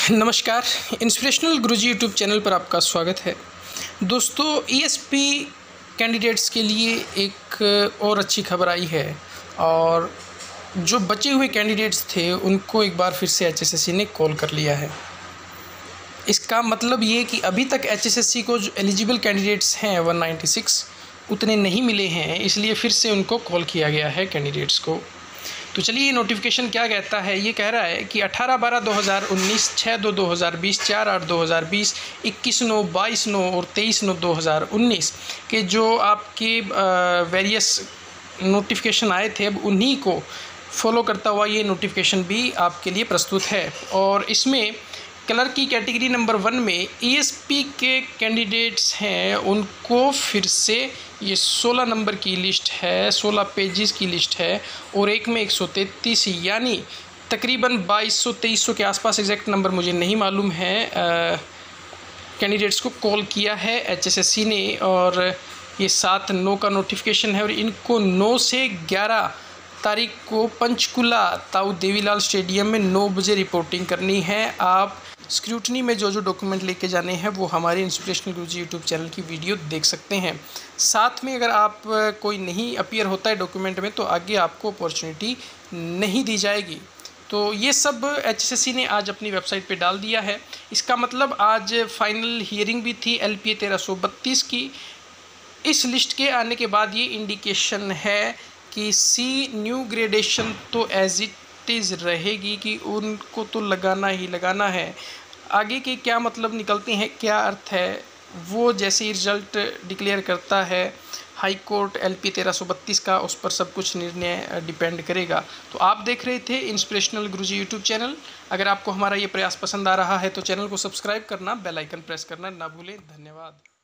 नमस्कार, inspirational Guruji YouTube channel पर आपका स्वागत है। दोस्तों, ईएसपी कैंडिडेट्स के लिए एक और अच्छी खबर आई है और जो बचे हुए कैंडिडेट्स थे उनको एक बार फिर से एचएसएससी ने कॉल कर लिया है। इसका मतलब ये कि अभी तक एचएसएससी को जो एलिजिबल कैंडिडेट्स हैं 196 उतने नहीं मिले हैं, इसलिए फिर से उनको कॉल किया गया है कैंडिडेट्स को। तो चलिए, ये नोटिफिकेशन क्या कहता है। ये कह रहा है कि 18/12/2019, 6/2/2020, 4/8/2020, 21/9, 22/9 और 23/9/2019 के जो आपके वेरियस नोटिफिकेशन आए थे, अब उन्हीं को फॉलो करता हुआ ये नोटिफिकेशन भी आपके लिए प्रस्तुत है। और इसमें क्लर्क की कैटेगरी नंबर 1 में ईएसपी के कैंडिडेट्स हैं, उनको फिर से ये 16 नंबर की लिस्ट है, 16 पेजेस की लिस्ट है और एक में 133 यानी तकरीबन 2200-2300 के आसपास, एग्जैक्ट नंबर मुझे नहीं मालूम है, कैंडिडेट्स को कॉल किया है एचएसएससी ने। और ये 7/9 का नोटिफिकेशन है और इनको 9 से 11 तारीख को पंचकुला ताऊ देवीलाल स्टेडियम में 9 बजे रिपोर्टिंग करनी है। आप स्क्रूटनी में जो डॉक्यूमेंट लेके जाने हैं वो हमारे इंस्पिरेशनल गुरुजी यूट्यूब चैनल की वीडियो देख सकते हैं। साथ में अगर आप कोई नहीं अपीयर होता है डॉक्यूमेंट में तो आगे आपको अपॉर्चुनिटी नहीं दी जाएगी। तो ये सब एचएसएससी ने आज अपनी वेबसाइट पे डाल दिया है। इसका मतलब आज फाइनल हियरिंग भी थी LPA 1332 की। इस लिस्ट के आने के बाद ये इंडिकेशन है कि सी न्यू ग्रेडेशन तो एज इट इज़ रहेगी कि उनको तो लगाना ही लगाना है। आगे के क्या मतलब निकलते हैं, क्या अर्थ है, वो जैसे ही रिज़ल्ट डिक्लेयर करता है हाई कोर्ट LPA 1332 का, उस पर सब कुछ निर्णय डिपेंड करेगा। तो आप देख रहे थे इंस्पिरेशनल गुरुजी यूट्यूब चैनल। अगर आपको हमारा ये प्रयास पसंद आ रहा है तो चैनल को सब्सक्राइब करना, बेल आइकन प्रेस करना ना भूलें। धन्यवाद।